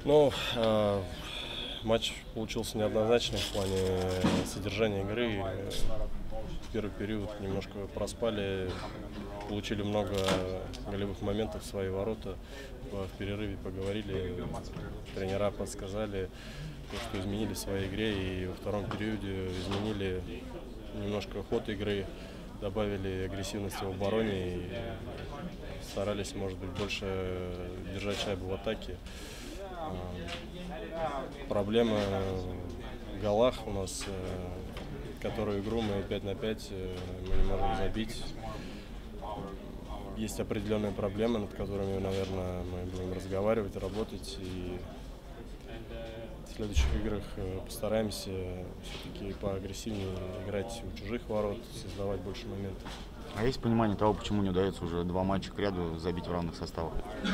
Ну, матч получился неоднозначный в плане содержания игры. В первый период немножко проспали, получили много голевых моментов в свои ворота. В перерыве поговорили, тренера подсказали, что изменили в своей игре. И во втором периоде изменили немножко ход игры, добавили агрессивности в обороне и старались, может быть, больше держать шайбу в атаке. Проблема в голах у нас, которую игру мы 5 на 5 мы не можем забить. Есть определенные проблемы, над которыми, наверное, мы будем разговаривать, работать. И в следующих играх постараемся все-таки поагрессивнее играть у чужих ворот, создавать больше моментов. А есть понимание того, почему не удается уже 2 матча к ряду забить в равных составах?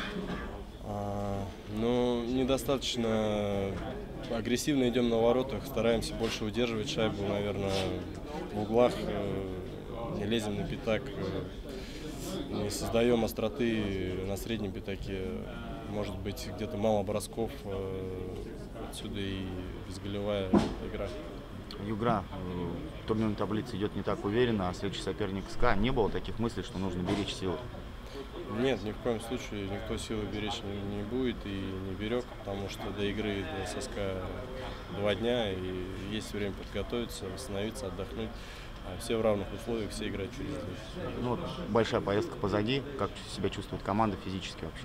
Ну, недостаточно агрессивно идем на воротах, стараемся больше удерживать шайбу, наверное, в углах, не лезем на пятак, не создаем остроты на среднем пятаке, может быть, где-то мало бросков, отсюда и безголевая игра. Югра в турнирной таблице идет не так уверенно, а следующий соперник СКА. Не было таких мыслей, что нужно беречь силы? Нет, ни в коем случае никто силы беречь не будет и не берег, потому что до игры до СКА 2 дня, и есть время подготовиться, восстановиться, отдохнуть. А все в равных условиях, все играют через день. Ну, вот большая поездка позади. Как себя чувствует команда физически вообще?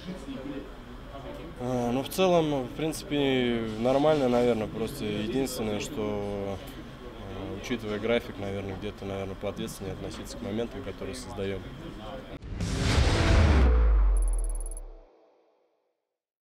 Ну, в целом, в принципе, нормально, наверное. Просто единственное, что, учитывая график, наверное, где-то, наверное, поответственнее относиться к моментам, которые создаем.